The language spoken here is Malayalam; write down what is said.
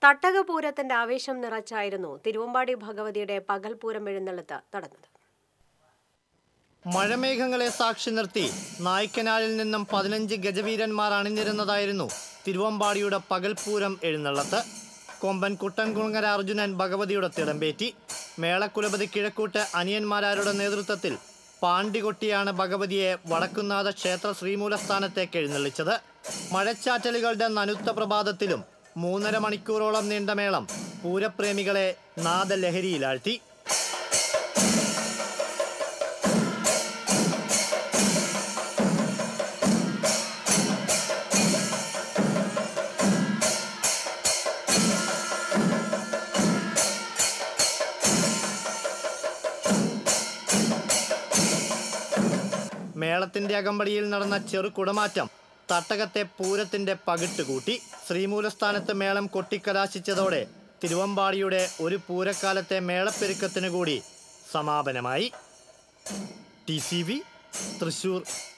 തട്ടകപൂരത്തിന്റെ ആവേശം നിറച്ചായിരുന്നു തിരുവമ്പാടി ഭഗവതിയുടെ പകൽപൂരം എഴുന്നള്ളത്ത് നടന്നത്. മഴമേഘങ്ങളെ സാക്ഷി നിർത്തി നായ്ക്കനാലിൽ നിന്നും 15 ഗജവീരന്മാർ അണിനിരുന്നതായിരുന്നു തിരുവമ്പാടിയുടെ പകൽപൂരം എഴുന്നള്ളത്ത്. കൊമ്പൻ കുട്ടൻകുളങ്ങര അർജുനൻ ഭഗവതിയുടെ തിടമ്പേറ്റി. മേളക്കുലപതി കിഴക്കൂട്ട് അനിയന്മാരുടെ നേതൃത്വത്തിൽ പാണ്ടികൊട്ടിയാണ് ഭഗവതിയെ വടക്കുന്നാഥ ക്ഷേത്ര ശ്രീമൂലസ്ഥാനത്തേക്ക് എഴുന്നള്ളിച്ചത്. മഴച്ചാറ്റലുകളുടെ നനുത്ത പ്രഭാതത്തിലും 3.5 മണിക്കൂറോളം നീണ്ട മേളം പൂരപ്രേമികളെ നാദലഹരിയിലാഴ്ത്തി. മേളത്തിന്റെ അകമ്പടിയിൽ നടന്ന ചെറു കുടമാറ്റം തട്ടകത്തെ പൂരത്തിന്റെ പകിട്ട് കൂട്ടി. ശ്രീമൂലസ്ഥാനത്ത് മേളം കൊട്ടിക്കലാശിച്ചതോടെ തിരുവമ്പാടിയുടെ ഒരു പൂരക്കാലത്തെ മേളപ്പെരുക്കത്തിനു കൂടി സമാപനമായി. TCV തൃശൂർ.